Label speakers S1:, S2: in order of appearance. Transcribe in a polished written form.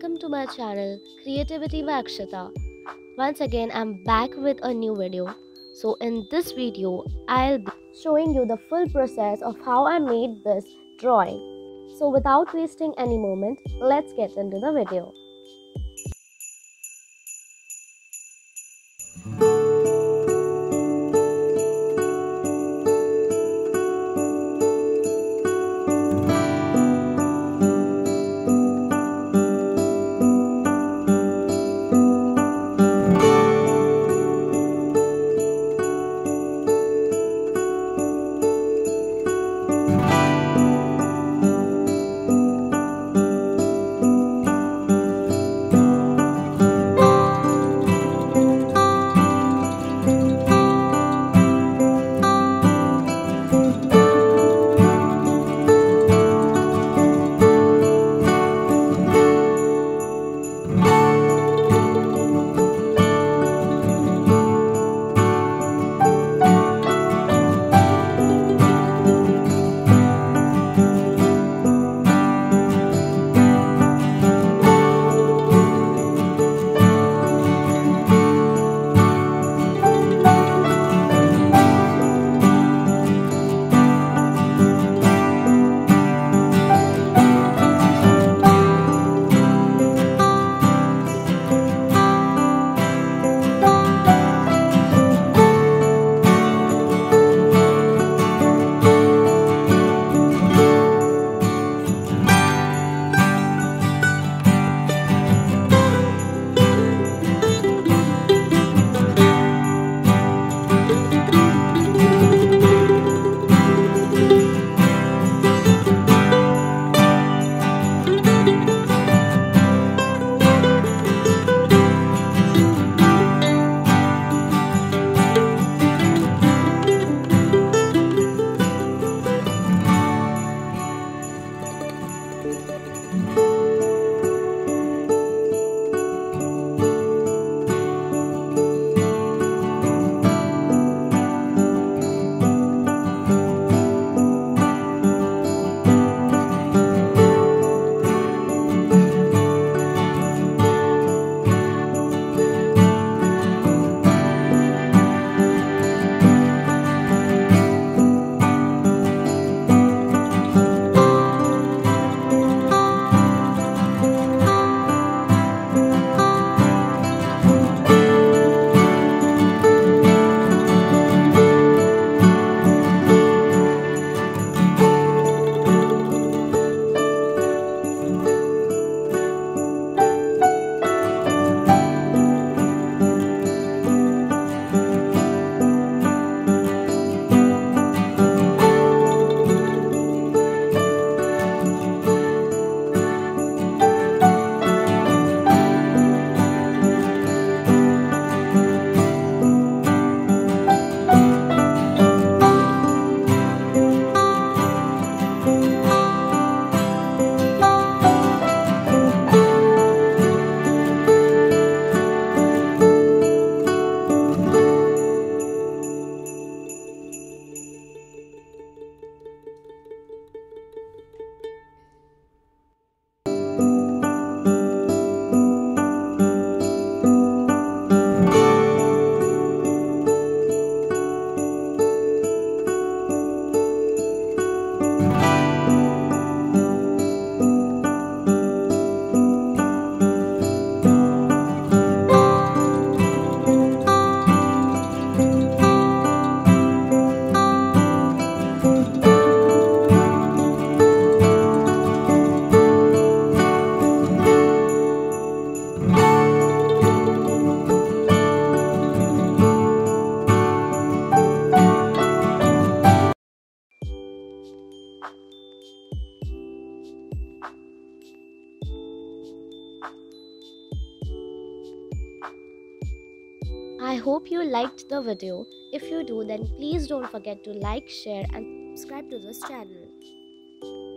S1: welcome to my channel Creativity by Akshata. Once again, I'm back with a new video. So, in this video, I'll be showing you the full process of how I made this drawing. So, without wasting any moment, let's get into the video. I hope you liked the video. If you do, then please don't forget to like, share and subscribe to this channel.